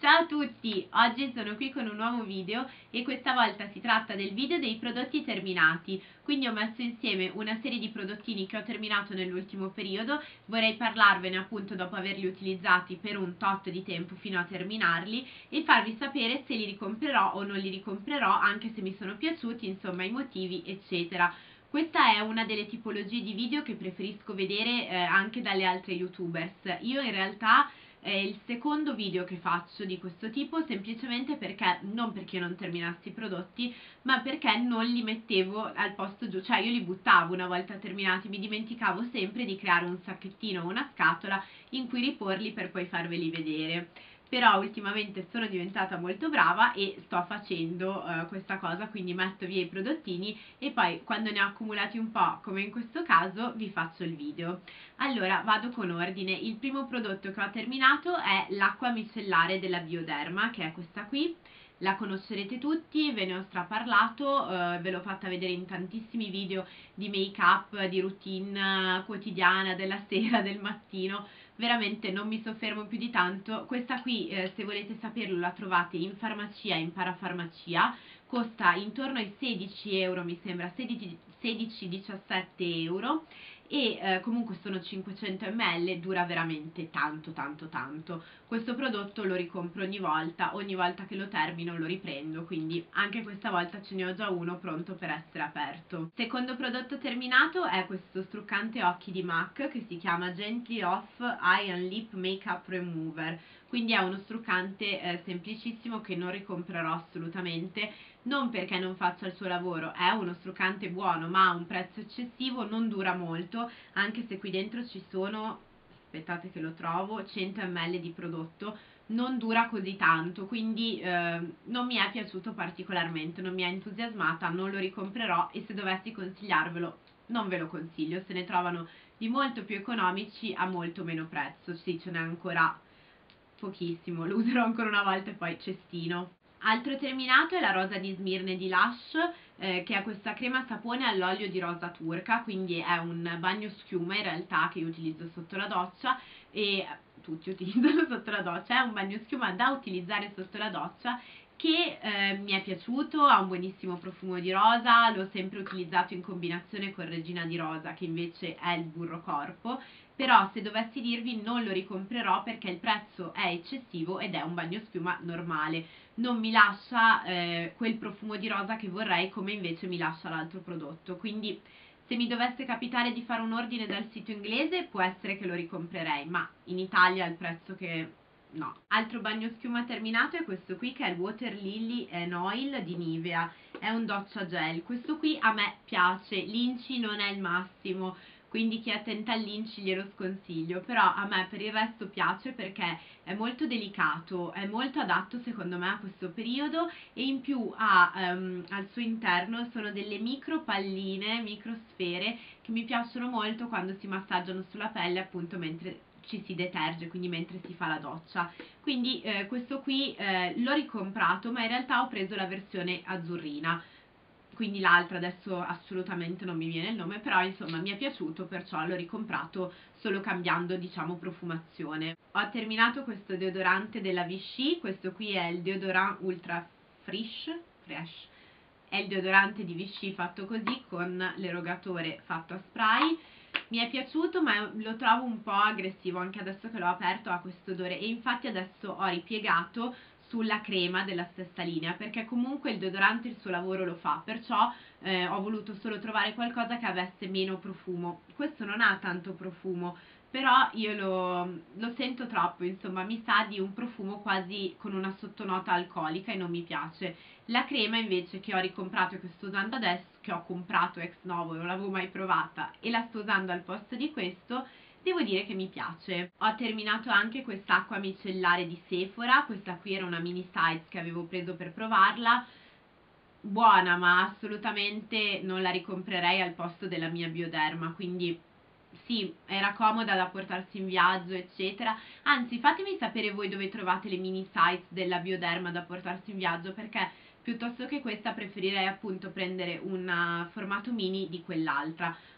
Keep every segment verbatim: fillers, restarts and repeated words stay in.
Ciao a tutti, oggi sono qui con un nuovo video e questa volta si tratta del video dei prodotti terminati, quindi ho messo insieme una serie di prodottini che ho terminato nell'ultimo periodo, vorrei parlarvene appunto dopo averli utilizzati per un tot di tempo fino a terminarli e farvi sapere se li ricomprerò o non li ricomprerò, anche se mi sono piaciuti, insomma i motivi eccetera. Questa è una delle tipologie di video che preferisco vedere eh, anche dalle altre youtubers. Io in realtà è il secondo video che faccio di questo tipo, semplicemente perché, non perché non terminassi i prodotti, ma perché non li mettevo al posto giusto, cioè io li buttavo una volta terminati, mi dimenticavo sempre di creare un sacchettino o una scatola in cui riporli per poi farveli vedere. Però ultimamente sono diventata molto brava e sto facendo uh, questa cosa, quindi metto via i prodottini e poi quando ne ho accumulati un po', come in questo caso, vi faccio il video. Allora vado con ordine. Il primo prodotto che ho terminato è l'acqua micellare della Bioderma, che è questa qui. La conoscerete tutti, ve ne ho straparlato, eh, ve l'ho fatta vedere in tantissimi video di make up, di routine quotidiana, della sera, del mattino, veramente non mi soffermo più di tanto. Questa qui, eh, se volete saperlo, la trovate in farmacia, in parafarmacia, costa intorno ai sedici euro, mi sembra, sedici diciassette euro, e eh, comunque sono cinquecento millilitri, dura veramente tanto tanto tanto. Questo prodotto lo ricompro ogni volta, ogni volta che lo termino lo riprendo, quindi anche questa volta ce ne ho già uno pronto per essere aperto. Secondo prodotto terminato è questo struccante occhi di MAC che si chiama Gently Off Eye and Lip Makeup Remover, quindi è uno struccante eh, semplicissimo che non ricomprerò assolutamente, non perché non faccia il suo lavoro, è uno struccante buono ma ha un prezzo eccessivo, non dura molto, anche se qui dentro ci sono, aspettate che lo trovo, cento millilitri di prodotto, non dura così tanto, quindi eh, non mi è piaciuto particolarmente, non mi ha entusiasmata, non lo ricomprerò e se dovessi consigliarvelo non ve lo consiglio, se ne trovano di molto più economici a molto meno prezzo. Sì, ce n'è ancora pochissimo, lo userò ancora una volta e poi cestino. Altro terminato è la rosa di Smirne di Lush, eh, che è questa crema sapone all'olio di rosa turca, quindi è un bagno schiuma in realtà che io utilizzo sotto la doccia e tutti utilizzano sotto la doccia, è un bagno schiuma da utilizzare sotto la doccia che eh, mi è piaciuto, ha un buonissimo profumo di rosa, l'ho sempre utilizzato in combinazione con Regina di Rosa che invece è il burro corpo, però se dovessi dirvi non lo ricomprerò perché il prezzo è eccessivo ed è un bagno schiuma normale, non mi lascia eh, quel profumo di rosa che vorrei come invece mi lascia l'altro prodotto, quindi se mi dovesse capitare di fare un ordine dal sito inglese può essere che lo ricomprerei, ma in Italia il prezzo che... no. Altro bagno schiuma terminato è questo qui che è il Water Lily and Oil di Nivea, è un doccia gel, questo qui a me piace, l'inci non è il massimo, quindi chi è attenta all'inci glielo sconsiglio, però a me per il resto piace perché è molto delicato, è molto adatto secondo me a questo periodo e in più ha um, al suo interno sono delle micro palline, microsfere che mi piacciono molto quando si massaggiano sulla pelle appunto mentre ci si deterge, quindi mentre si fa la doccia. Quindi eh, questo qui eh, l'ho ricomprato, ma in realtà ho preso la versione azzurrina, quindi l'altra adesso assolutamente non mi viene il nome, però insomma mi è piaciuto, perciò l'ho ricomprato solo cambiando diciamo profumazione. Ho terminato questo deodorante della Vichy, questo qui è il deodorant Ultra Fresh, Fresh. È il deodorante di Vichy fatto così con l'erogatore fatto a spray. Mi è piaciuto ma lo trovo un po' aggressivo, anche adesso che l'ho aperto ha questo odore e infatti adesso ho ripiegato sulla crema della stessa linea perché comunque il deodorante il suo lavoro lo fa, perciò eh, ho voluto solo trovare qualcosa che avesse meno profumo. Questo non ha tanto profumo, però io lo, lo sento troppo, insomma mi sa di un profumo quasi con una sottonota alcolica e non mi piace. La crema invece che ho ricomprato e che sto usando adesso, che ho comprato ex novo, non l'avevo mai provata e la sto usando al posto di questo, devo dire che mi piace. Ho terminato anche quest'acqua micellare di Sephora, questa qui era una mini size che avevo preso per provarla, buona ma assolutamente non la ricomprerei al posto della mia Bioderma, quindi sì, era comoda da portarsi in viaggio eccetera, anzi fatemi sapere voi dove trovate le mini size della Bioderma da portarsi in viaggio perché piuttosto che questa preferirei appunto prendere un formato mini di quell'altra.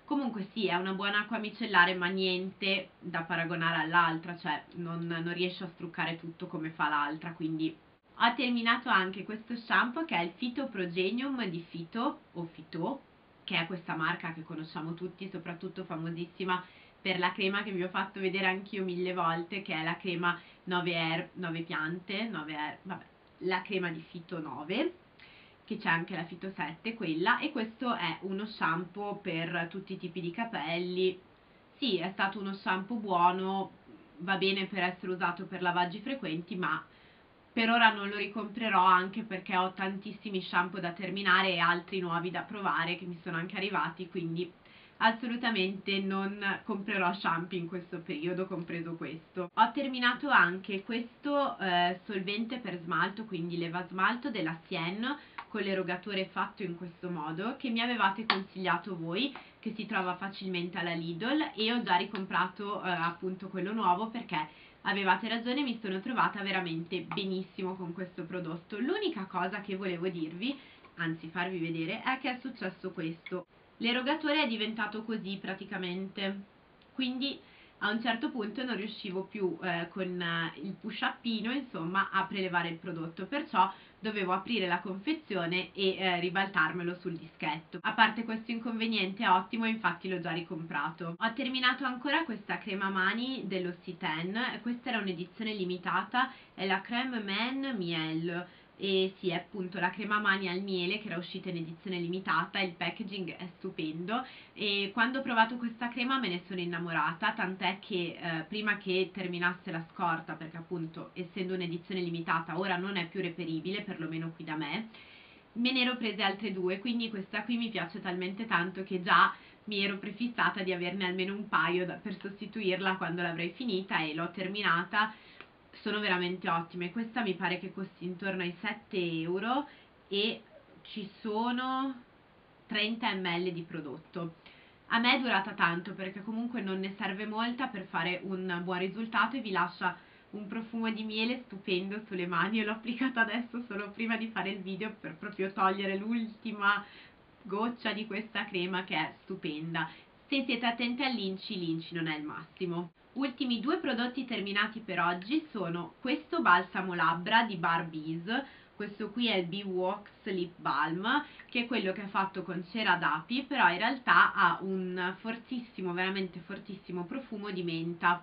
Comunque sì, è una buona acqua micellare, ma niente da paragonare all'altra, cioè non, non riesce a struccare tutto come fa l'altra, quindi ho terminato anche questo shampoo che è il Phytoprogenium di Phyto o Phyto, che è questa marca che conosciamo tutti, soprattutto famosissima per la crema che vi ho fatto vedere anch'io mille volte, che è la crema nove er- nove piante, nove er- vabbè, la crema di Phyto nove, che c'è anche la Phyto sette, quella, e questo è uno shampoo per tutti i tipi di capelli. Sì, è stato uno shampoo buono, va bene per essere usato per lavaggi frequenti, ma per ora non lo ricomprerò, anche perché ho tantissimi shampoo da terminare e altri nuovi da provare che mi sono anche arrivati, quindi assolutamente non comprerò shampoo in questo periodo, compreso questo. Ho terminato anche questo eh, solvente per smalto, quindi leva smalto della Sien, con l'erogatore fatto in questo modo, che mi avevate consigliato voi, che si trova facilmente alla Lidl, e ho già ricomprato eh, appunto quello nuovo perché avevate ragione, mi sono trovata veramente benissimo con questo prodotto. L'unica cosa che volevo dirvi, anzi farvi vedere, è che è successo questo. L'erogatore è diventato così praticamente, quindi a un certo punto non riuscivo più eh, con eh, il push upino, insomma, a prelevare il prodotto, perciò dovevo aprire la confezione e eh, ribaltarmelo sul dischetto. A parte questo inconveniente è ottimo, infatti l'ho già ricomprato. Ho terminato ancora questa crema mani dell'Occitane, questa era un'edizione limitata, è la Crème Men Miel, e sì, è appunto la crema mani al miele che era uscita in edizione limitata, il packaging è stupendo e quando ho provato questa crema me ne sono innamorata, tant'è che eh, prima che terminasse la scorta, perché appunto essendo un'edizione limitata ora non è più reperibile, perlomeno qui da me, me ne ero prese altre due, quindi questa qui mi piace talmente tanto che già mi ero prefissata di averne almeno un paio da, per sostituirla quando l'avrei finita, e l'ho terminata. Sono veramente ottime. Questa mi pare che costi intorno ai sette euro e ci sono trenta millilitri di prodotto. A me è durata tanto perché comunque non ne serve molta per fare un buon risultato e vi lascia un profumo di miele stupendo sulle mani. Io l'ho applicata adesso solo prima di fare il video per proprio togliere l'ultima goccia di questa crema, che è stupenda. Se siete attenti all'inci, l'inci non è il massimo. Ultimi due prodotti terminati per oggi sono questo balsamo labbra di Barbies. Questo qui è il Beeswax Lip Balm, che è quello che è fatto con cera d'api, però in realtà ha un fortissimo, veramente fortissimo profumo di menta,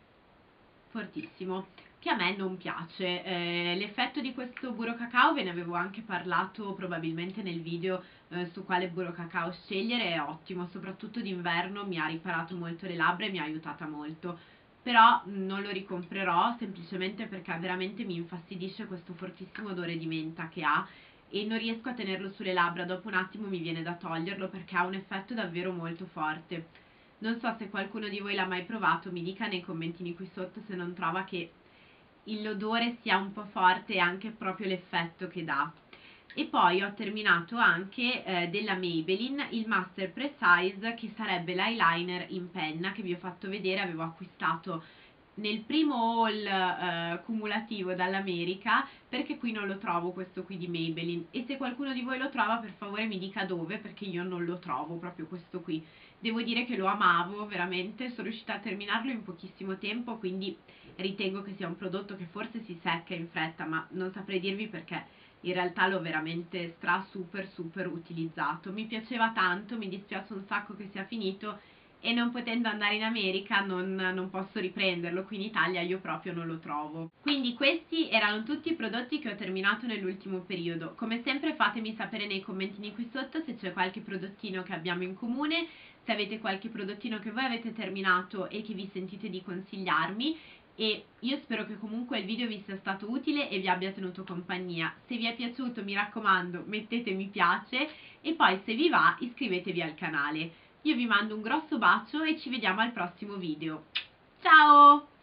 fortissimo, che a me non piace. Eh, l'effetto di questo burro cacao ve ne avevo anche parlato probabilmente nel video eh, su quale burro cacao scegliere, è ottimo, soprattutto d'inverno mi ha riparato molto le labbra e mi ha aiutata molto, però non lo ricomprerò semplicemente perché veramente mi infastidisce questo fortissimo odore di menta che ha e non riesco a tenerlo sulle labbra, dopo un attimo mi viene da toglierlo perché ha un effetto davvero molto forte. Non so se qualcuno di voi l'ha mai provato, mi dica nei commentini qui sotto se non trova che l'odore sia un po' forte e anche proprio l'effetto che dà. E poi ho terminato anche eh, della Maybelline il Master Precise, che sarebbe l'eyeliner in penna che vi ho fatto vedere, avevo acquistato nel primo haul eh, cumulativo dall'America, perché qui non lo trovo questo qui di Maybelline, e se qualcuno di voi lo trova per favore mi dica dove, perché io non lo trovo proprio questo qui. Devo dire che lo amavo veramente, sono riuscita a terminarlo in pochissimo tempo, quindi ritengo che sia un prodotto che forse si secca in fretta, ma non saprei dirvi perché in realtà l'ho veramente stra super super utilizzato. Mi piaceva tanto, mi dispiace un sacco che sia finito e non potendo andare in America non, non posso riprenderlo, qui in Italia io proprio non lo trovo. Quindi questi erano tutti i prodotti che ho terminato nell'ultimo periodo. Come sempre fatemi sapere nei commentini qui sotto se c'è qualche prodottino che abbiamo in comune, se avete qualche prodottino che voi avete terminato e che vi sentite di consigliarmi, e io spero che comunque il video vi sia stato utile e vi abbia tenuto compagnia. Se vi è piaciuto, mi raccomando, mettete mi piace e poi se vi va iscrivetevi al canale. Io vi mando un grosso bacio e ci vediamo al prossimo video. Ciao!